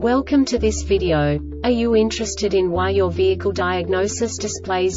Welcome to this video. Are you interested in why your vehicle diagnosis displays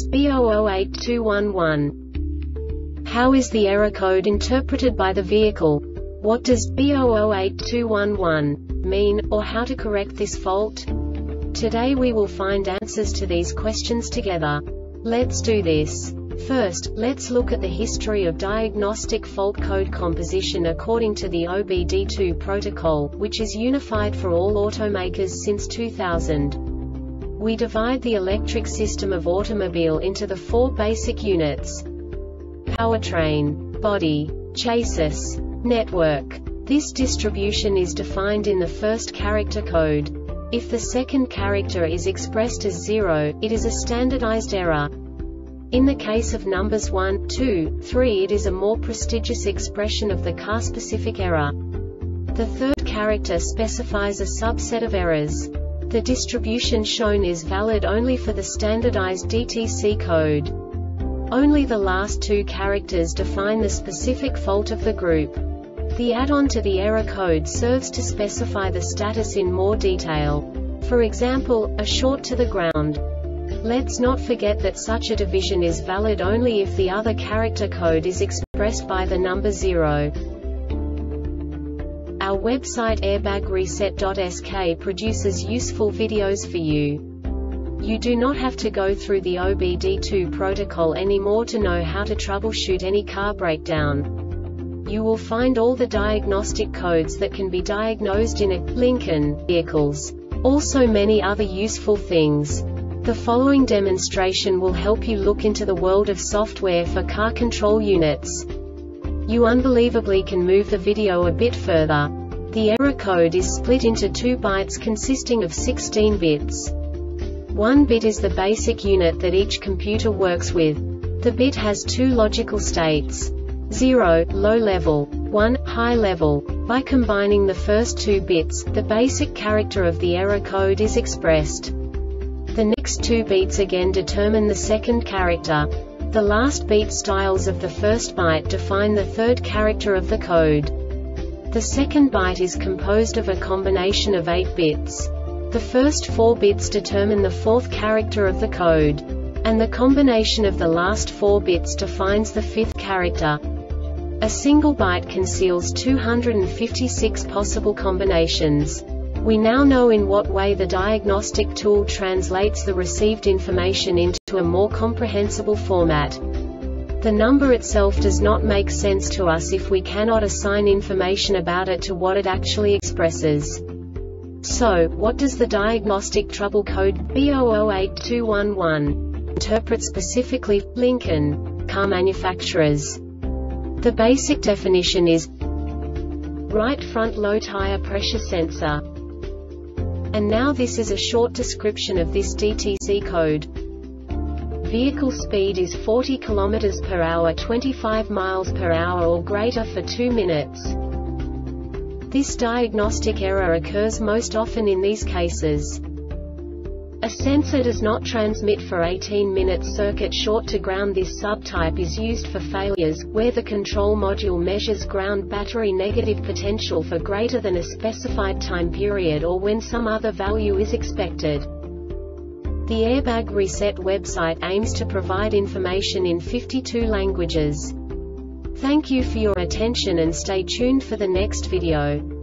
B008211? How is the error code interpreted by the vehicle? What does B008211 mean, or how to correct this fault? Today we will find answers to these questions together. Let's do this. First, let's look at the history of diagnostic fault code composition according to the OBD2 protocol, which is unified for all automakers since 2000. We divide the electric system of automobile into the four basic units: powertrain, body, chassis, network. This distribution is defined in the first character code. If the second character is expressed as 0, it is a standardized error. In the case of numbers 1, 2, 3, it is a more prestigious expression of the car-specific error. The third character specifies a subset of errors. The distribution shown is valid only for the standardized DTC code. Only the last two characters define the specific fault of the group. The add-on to the error code serves to specify the status in more detail. For example, a short to the ground. Let's not forget that such a division is valid only if the other character code is expressed by the number 0. Our website airbagreset.sk produces useful videos for you. You do not have to go through the OBD2 protocol anymore to know how to troubleshoot any car breakdown. You will find all the diagnostic codes that can be diagnosed in a Lincoln vehicles. Also many other useful things. The following demonstration will help you look into the world of software for car control units. You unbelievably can move the video a bit further. The error code is split into 2 bytes consisting of 16 bits. 1 bit is the basic unit that each computer works with. The bit has 2 logical states: 0, low level, 1, high level. By combining the first 2 bits, the basic character of the error code is expressed. The next 2 beats again determine the second character. The last beat styles of the first byte define the third character of the code. The second byte is composed of a combination of 8 bits. The first 4 bits determine the fourth character of the code. And the combination of the last 4 bits defines the fifth character. A single byte conceals 256 possible combinations. We now know in what way the diagnostic tool translates the received information into a more comprehensible format. The number itself does not make sense to us if we cannot assign information about it to what it actually expresses. So, what does the diagnostic trouble code B008211 interpret specifically for Lincoln car manufacturers? The basic definition is right front low tire pressure sensor. And now this is a short description of this DTC code. Vehicle speed is 40 km per hour, 25 miles per hour or greater for 2 minutes. This diagnostic error occurs most often in these cases: a sensor does not transmit for 18 minutes. Circuit short to ground. This subtype is used for failures where the control module measures ground battery negative potential for greater than a specified time period or when some other value is expected. The Airbag Reset website aims to provide information in 52 languages. Thank you for your attention and stay tuned for the next video.